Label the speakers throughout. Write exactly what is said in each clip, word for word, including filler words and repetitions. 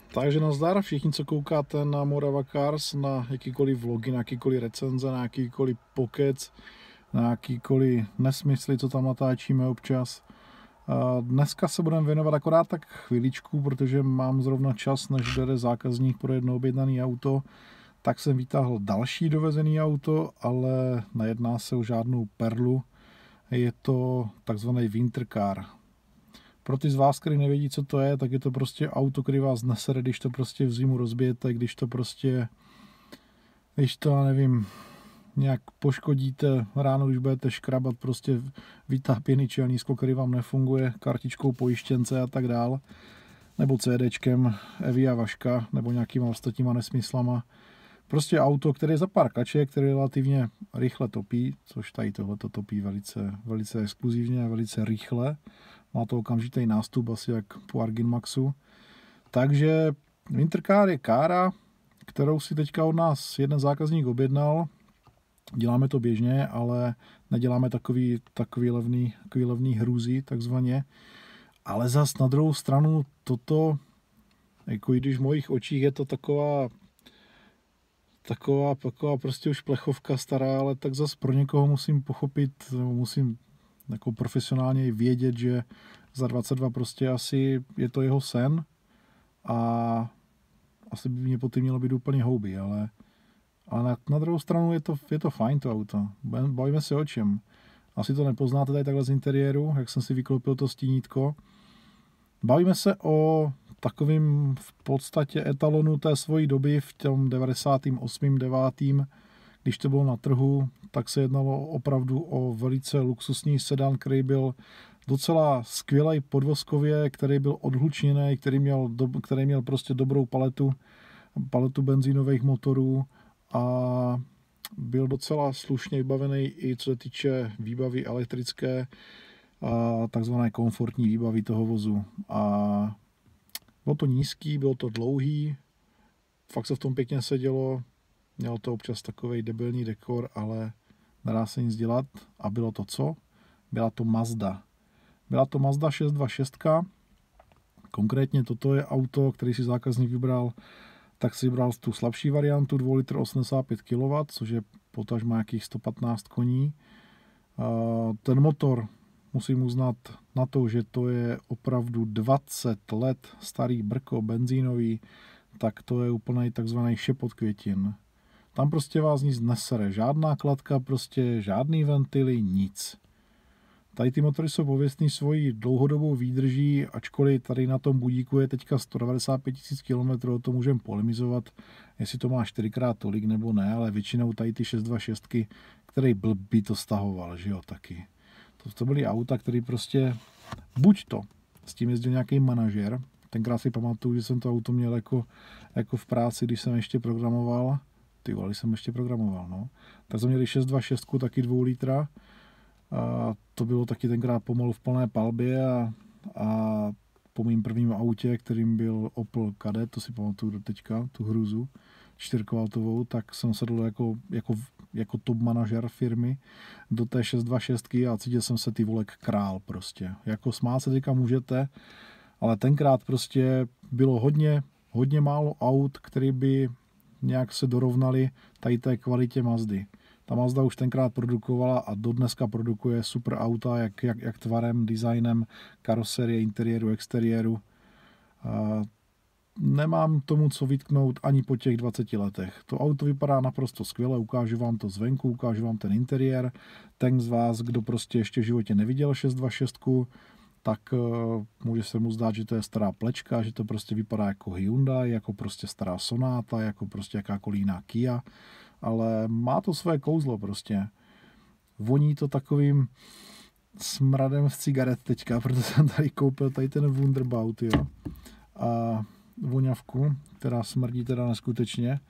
Speaker 1: Takže nazdar všichni, co koukáte na Morava Cars, na jakýkoliv vlogy, na jakýkoliv recenze, na jakýkoliv pokec, na jakýkoliv nesmysly, co tam natáčíme občas. Dneska se budeme věnovat akorát tak chviličku, protože mám zrovna čas, než jde zákazník pro jedno objednané auto, tak jsem vytáhl další dovezený auto, ale nejedná se o žádnou perlu. Je to takzvaný winter car. Pro ty z vás, kteří nevědí, co to je, tak je to prostě auto, který vás nesere, když to prostě v zimu rozbijete, když to prostě, když to, nevím, nějak poškodíte ráno, když budete škrabat prostě vytápěný čelnízko, který vám nefunguje, kartičkou pojištěnce a tak dál, nebo CDčkem Evy a Vaška, nebo nějakýma ostatníma nesmyslama. Prostě auto, které je za pár kaček, které relativně rychle topí, což tady tohle to topí velice, velice exkluzivně a velice rychle. Má to okamžitý nástup, asi jak po Arginmaxu. Takže Wintercar je kára, kterou si teďka od nás jeden zákazník objednal. Děláme to běžně, ale neděláme takový, takový, levný, takový levný hrůzy, takzvaně. Ale zas na druhou stranu toto, jako i když v mojich očích je to taková taková, taková prostě už plechovka stará, ale tak zas pro někoho musím pochopit, musím jako profesionálně vědět, že za dvacet dva prostě asi je to jeho sen a asi by mě po tím mělo být úplně houby, ale, ale na, na druhou stranu je to, je to fajn to auto. Bavíme se o čem. Asi to nepoznáte tady takhle z interiéru, jak jsem si vyklopil to stínítko. Bavíme se o takovým v podstatě etalonu té svojí doby v tom devadesátém osmém devátém Když to bylo na trhu, tak se jednalo opravdu o velice luxusní sedan, který byl docela skvělý podvozkově, který byl odhlučněný, který měl, do, který měl prostě dobrou paletu, paletu benzínových motorů a byl docela slušně vybavený i co se týče výbavy elektrické a takzvané komfortní výbavy toho vozu. A bylo to nízký, bylo to dlouhý, fakt se v tom pěkně sedělo, mělo to občas takovej debilní dekor, ale nedá se nic dělat. A bylo to co? Byla to Mazda. Byla to Mazda šest dvacet šest. Konkrétně toto je auto, který si zákazník vybral, tak si vybral tu slabší variantu, dva litr osmdesát pět kilowattů, což je potažmo nějakých sto patnáct koní. Ten motor, musím uznat na to, že to je opravdu dvacet let starý brko benzínový, tak to je úplný takzvaný šepot květin. Tam prostě vás nic nesere, žádná kladka, prostě žádný ventily, nic. Tady ty motory jsou pověstný svojí dlouhodobou výdrží, ačkoliv tady na tom budíku je teďka sto devadesát pět tisíc kilometrů, to můžeme polemizovat, jestli to má čtyřikrát tolik nebo ne, ale většinou tady ty šest dvacet šest, který blbý to stahoval, že jo, taky. To, to byly auta, které prostě, buď to, s tím jezdil nějaký manažer, tenkrát si pamatuju, že jsem to auto měl jako, jako v práci, když jsem ještě programoval, ty vole, jsem ještě programoval, no. Tak jsme měli šest dvacet šest, taky dvou litra. A to bylo taky tenkrát pomalu v plné palbě a, a po mým prvním autě, kterým byl Opel Kadett, to si pamatuju do teďka, tu hruzu, čtyřkovaltovou, tak jsem sedl jako, jako, jako top manažer firmy do té šest dvacet šest a cítil jsem se ty volek král prostě. Jako smát se teďka můžete, ale tenkrát prostě bylo hodně, hodně málo aut, které by nějak se dorovnali tady té kvalitě Mazdy. Ta Mazda už tenkrát produkovala a dodneska produkuje super auta, jak, jak, jak tvarem, designem, karoserie, interiéru, exteriéru. A nemám tomu co vytknout ani po těch dvaceti letech. To auto vypadá naprosto skvěle, ukážu vám to zvenku, ukážu vám ten interiér. Ten z vás, kdo prostě ještě v životě neviděl šest dvacet šest, tak uh, může se mu zdát, že to je stará plečka, že to prostě vypadá jako Hyundai, jako prostě stará Sonata, jako prostě jakákoliv jiná Kia, ale má to své kouzlo prostě. Voní to takovým smradem z cigaret teďka, protože jsem tady koupil tady ten Wunderbaut, jo. A voňavku, která smrdí teda neskutečně.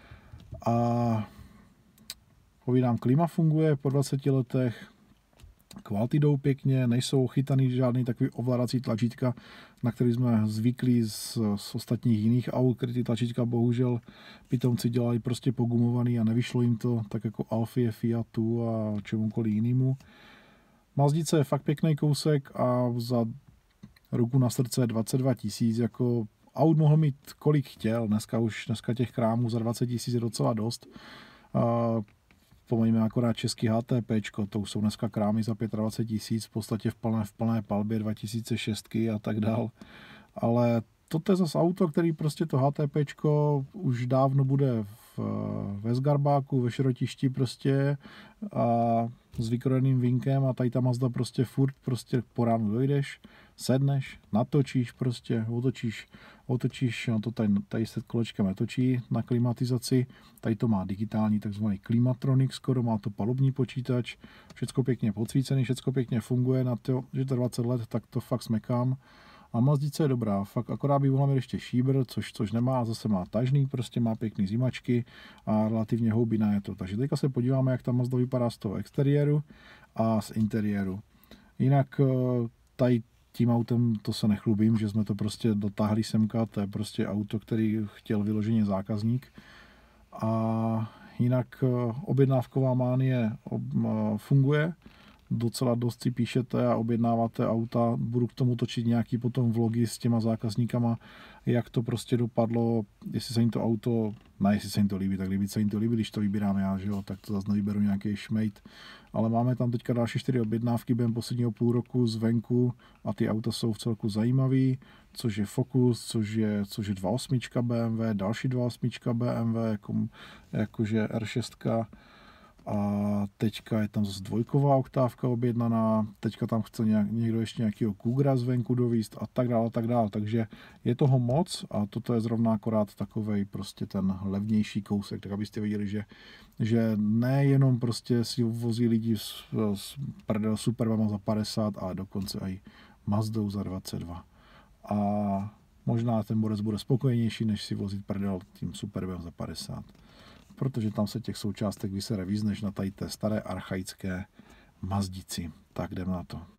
Speaker 1: A povídám, klima funguje po dvaceti letech, kvality jdou pěkně, nejsou chytaný žádný takový ovládací tlačítka, na který jsme zvyklí z, z ostatních jiných aut, které ty tlačítka bohužel pitomci dělali prostě pogumovaný a nevyšlo jim to, tak jako Alfie, Fiatu a čemukoliv jinému. Mazdice je fakt pěkný kousek a za ruku na srdce dvacet dva tisíc jako aut mohl mít kolik chtěl, dneska už dneska těch krámů za dvacet tisíc je docela dost. Uh, Pomeňme akorát český HTPčko, to už jsou dneska krámy za dvacet pět tisíc, v podstatě v plné, v plné palbě dva tisíce šest a tak dál. Ale toto je zase auto, který prostě to HTPčko už dávno bude v, ve Zgarbáku, ve Šrotišti prostě a s vykrojeným vínkem a tady ta Mazda prostě furt prostě po ránu dojdeš, sedneš, natočíš prostě, otočíš, otočíš, no to tady, tady se kolečkem netočí na klimatizaci, tady to má digitální takzvaný Klimatronic, skoro má to palubní počítač, všecko pěkně podsvícený, všecko pěkně funguje, na to, že to dvacet let, tak to fakt smekám. A Mazdice je dobrá, fakt akorát by mohla mít ještě šíbr, což, což nemá, zase má tažný, prostě má pěkný zimačky a relativně houbiná je to. Takže teďka se podíváme, jak ta Mazda vypadá z toho exteriéru a z interiéru. Jinak tady tím autem to se nechlubím, že jsme to prostě dotáhli semka, to je prostě auto, který chtěl vyloženě zákazník. A jinak objednávková mánie funguje. Docela dost si píšete a objednáváte auta, budu k tomu točit nějaký potom vlogy s těma zákazníkama, jak to prostě dopadlo, jestli se jim to auto, ne jestli se jim to líbí, tak líbí se jim to líbí, když to vybírám já, že jo, tak to zase nevyberu nějaký šmejt, ale máme tam teďka další čtyři objednávky během posledního půl roku zvenku a ty auta jsou v celku zajímavý, což je Focus, což je, což je dva osm B M W, další dva osm B M W, jako, jakože R šest. A teďka je tam zase dvojková oktávka objednaná, teďka tam chce nějak, někdo ještě nějakého Cougara zvenku dovíst a tak dále, a tak dále. Takže je toho moc a toto je zrovna akorát takovej prostě ten levnější kousek, tak abyste viděli, že, že nejenom prostě si vozí lidi s, s prdel Superbama za padesát, ale dokonce i Mazdou za dvacet dva. A možná ten borec bude spokojenější, než si vozit prdel tím Superbem za padesát. Protože tam se těch součástek vysere víc než na tady té staré archaické Mazdici. Tak jdeme na to.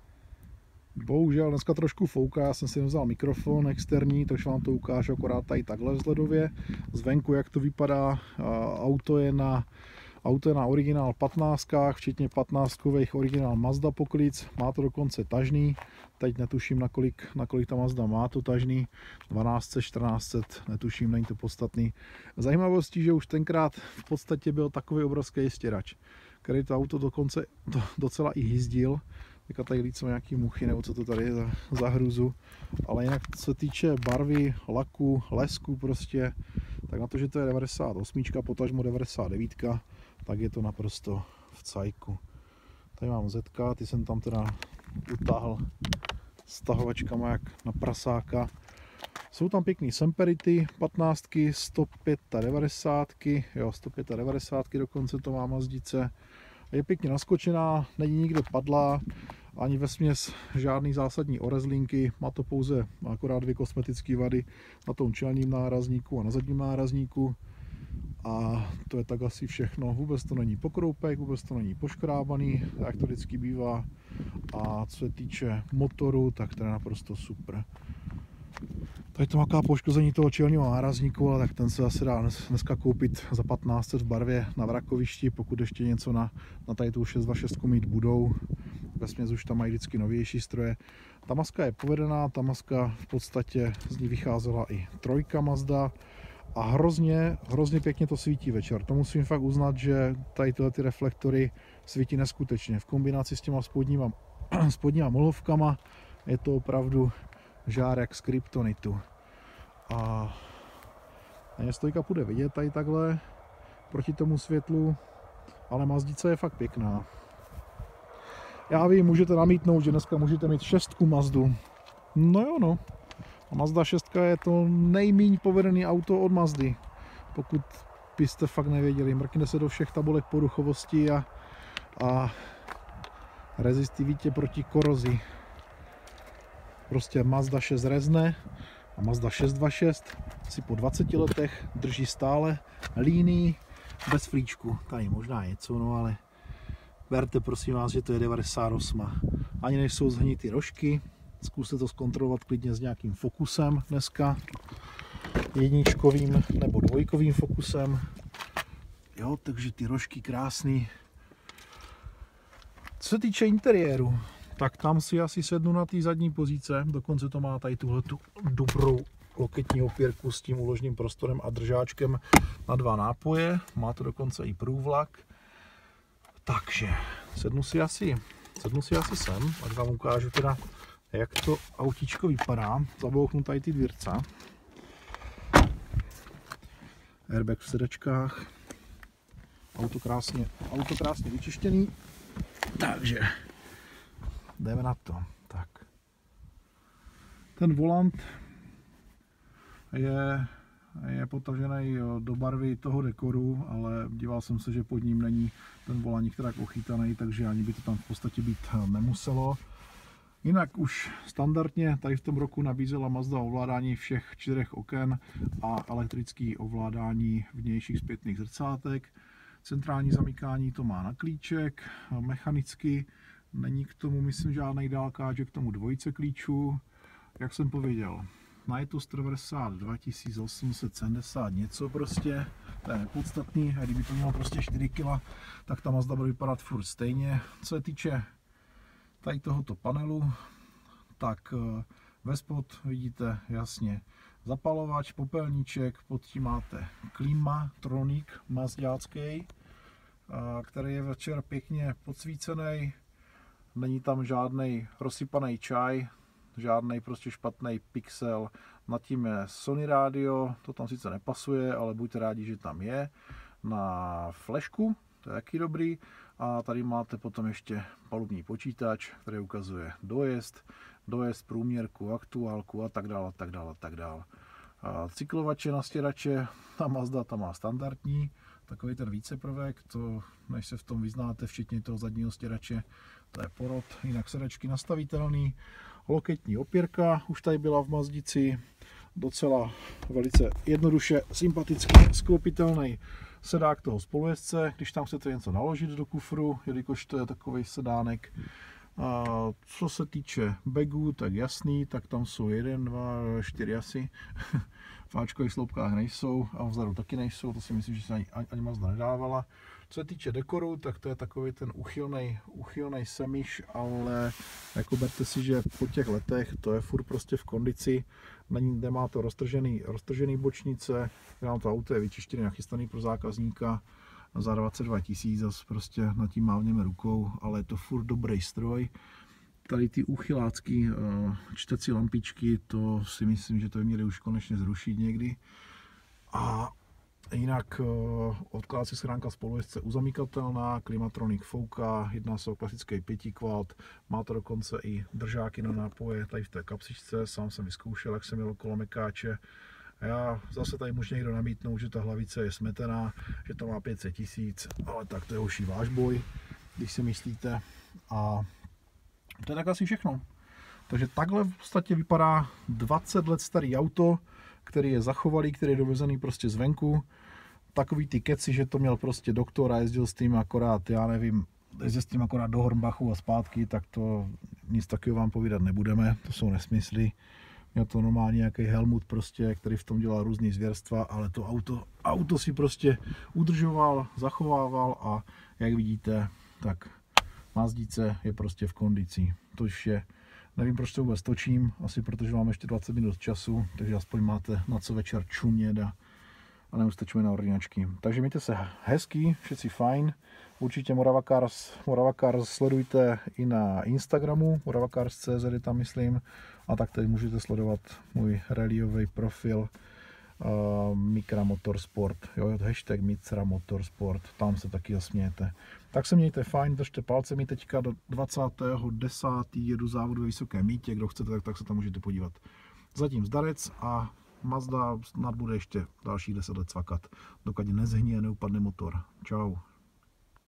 Speaker 1: Bohužel dneska trošku fouká, já jsem si nevzal mikrofon externí, takže vám to ukážu akorát tady takhle vzhledově. Zvenku jak to vypadá, auto je na, auto je na originál patnáctkách, včetně patnáctkových originál Mazda poklic, má to dokonce tažný. Teď netuším, na kolik, na kolik ta Mazda má to tažný, dvanáct set, čtrnáct set, netuším, není to podstatný. Zajímavostí, že už tenkrát v podstatě byl takový obrovský stěrač, který to auto dokonce do, docela i hyzdil. Teďka tady lícou nějaký muchy, nebo co to tady je za, za hruzu. Ale jinak co se týče barvy, laku, lesku prostě, tak na to, že to je devadesát osm, potažmo devadesát devět, tak je to naprosto v cajku. Tady mám Zetka, ty jsem tam teda utáhl stahovačkama jak na prasáka. Jsou tam pěkný Semperity, patnáctky, sto devadesát pět, jo, sto devadesát pět dokonce to má Mazdice. Je pěkně naskočená, není nikde padlá, ani vesměs žádný zásadní orezlínky, má to pouze akorát dvě kosmetické vady na tom čelním nárazníku a na zadním nárazníku. A to je tak asi všechno. Vůbec to není pokroupek, vůbec to není poškrábaný, jak to vždycky bývá. A co se týče motoru, tak to je naprosto super. Tady to má poškození toho čelního nárazníku, ale tak ten se asi dá dneska koupit za patnáct set v barvě na vrakovišti, pokud ještě něco na, na tady tu šest dva šest mít budou. Vesměs už tam mají vždycky novější stroje. Ta maska je povedená, ta maska v podstatě z ní vycházela i trojka Mazda. A hrozně, hrozně pěkně to svítí večer. To musím fakt uznat, že tady tyhle ty reflektory svítí neskutečně. V kombinaci s těma spodníma, spodníma molovkama je to opravdu žár jak z kryptonitu. A stojka půjde vidět tady takhle proti tomu světlu, ale Mazdice je fakt pěkná. Já vím, můžete namítnout, že dneska můžete mít šestku Mazdu. No jo no. A Mazda šest je to nejméně povedený auto od Mazdy. Pokud byste fakt nevěděli, mrkne se do všech tabulek poruchovosti a, a rezistivitě proti korozi. Prostě Mazda šest rezne a Mazda šest dvacet šest si po dvaceti letech drží stále líný bez flíčku. Tady možná něco, no ale berte prosím vás, že to je devadesát osm. Ani než jsou zhnitý rožky, zkuste to zkontrolovat klidně s nějakým Focusem dneska, jedničkovým nebo dvojkovým Focusem. Jo, takže ty rožky krásný. Co se týče interiéru, tak tam si asi sednu na té zadní pozice, dokonce to má tady tuhletu dobrou loketní opěrku s tím úložným prostorem a držáčkem na dva nápoje. Má to dokonce i průvlak. Takže sednu si asi, sednu si asi sem, ať vám ukážu teda, jak to autíčko vypadá. Zabouchnu tady ty dvěrce. Airbag v sedačkách. Auto krásně, auto krásně vyčištěný. Takže jdeme na to. Tak. Ten volant je, je potažený do barvy toho dekoru, ale díval jsem se, že pod ním není ten volant nikterak ochytaný, takže ani by to tam v podstatě být nemuselo. Jinak už standardně tady v tom roku nabízela Mazda ovládání všech čtyřech oken a elektrické ovládání vnějších zpětných zrcátek. Centrální zamykání to má na klíček, mechanicky není k tomu, myslím, žádný dálkáč, k tomu dvojice klíčů. Jak jsem pověděl, Nightus Traversát dva tisíce osm set sedmdesát něco prostě, to je nepodstatný, a kdyby to mělo prostě čtyři kila, tak ta Mazda bude vypadat furt stejně. Co se týče tady tohoto panelu, tak ve spod vidíte jasně zapalovač, popelníček, pod tím máte klimatronik mazďácký, který je večer pěkně podsvícený, není tam žádný rozsypaný čaj, žádný prostě špatný pixel, nad tím je Sony rádio, to tam sice nepasuje, ale buďte rádi, že tam je, na flešku, to je taky dobrý, a tady máte potom ještě palubní počítač, který ukazuje dojezd, dojezd, průměrku, aktuálku a tak dále, tak dále, tak dále. A cyklovače, nastěrače, ta Mazda tam má standardní, takový ten víceprvek, to než se v tom vyznáte, včetně toho zadního stěrače, to je porod, jinak sedačky nastavitelný, loketní opěrka, už tady byla v Mazdici, docela velice jednoduše, sympaticky sklopitelný sedák toho spolujezdce, když tam chcete něco naložit do kufru, jelikož to je takový sedánek. A co se týče bagů, tak jasný, tak tam jsou jeden, dva, čtyři asi. V áčkových sloupkách nejsou a vzadu taky nejsou, to si myslím, že se ani, ani Mazda nedávala. Co se týče dekoru, tak to je takový ten uchylnej, uchylnej semiš, ale jako berte si, že po těch letech to je furt prostě v kondici. Není, nemá to roztržený, roztržený bočnice, nám to auto je vyčištěné, nachystaný pro zákazníka za dvacet dva tisíc, zase prostě nad tím mávněme rukou, ale je to furt dobrý stroj. Tady ty uchylácký čtecí lampičky, to si myslím, že to by měli už konečně zrušit někdy. A jinak odkládací schránka spolujezdce uzamykatelná, klimatronik fouká, jedná se o klasický pětikvalt, má to dokonce i držáky na nápoje tady v té kapsičce, sám jsem vyzkoušel, jak jsem jel okolo mekáče. Já zase tady může někdo namítnout, že ta hlavice je smetená, že to má pět set tisíc, ale tak to je už váš boj, když si myslíte. A to je tak asi všechno. Takže takhle v podstatě vypadá dvacet let starý auto, který je zachovalý, který je dovezený prostě zvenku. Takový ty keci, že to měl prostě doktor a jezdil s tím akorát, já nevím, jezdil s tím akorát do Hornbachu a zpátky, tak to nic takového vám povídat nebudeme, to jsou nesmysly. Měl to normálně nějaký Helmut prostě, který v tom dělal různý zvěrstva, ale to auto, auto si prostě udržoval, zachovával a jak vidíte, tak Mazdice je prostě v kondici. To už je, nevím, proč to vůbec točím, asi protože mám ještě dvacet minut času, takže aspoň máte na co večer čumět a, a nemusíte na ordinačky. Takže mějte se hezký, všetci fajn. Určitě Morava Cars, Morava Cars sledujte i na Instagramu, Morava Cars tečka cé zet je tam, myslím. A tak tady můžete sledovat můj rallyový profil uh, Micra Motorsport, jo, hashtag Micra Motorsport, tam se taky zasmějete. Tak se mějte fajn, držte palce, mi teďka do dvacátého desátého jedu závod ve Vysoké Mýtě, kdo chcete, tak, tak se tam můžete podívat. Zatím zdarec a Mazda snad bude ještě dalších deset let cvakat, dokud nezhníje, neupadne motor. Čau.